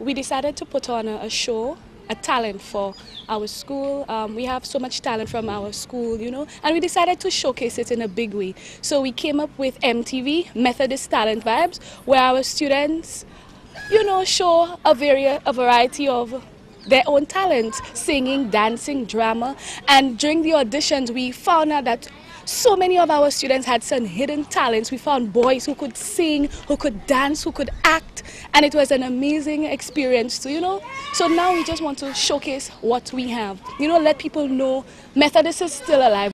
we decided to put on a show, a talent for our school. We have so much talent from our school, you know, and we decided to showcase it in a big way. So we came up with MTV, Methodist Talent Vibes, where our students, you know, show a variety of their own talents, singing, dancing, drama. And during the auditions, we found out that so many of our students had some hidden talents. We found boys who could sing, who could dance, who could act, and it was an amazing experience too, you know. So now we just want to showcase what we have, you know, let people know Methodist is still alive.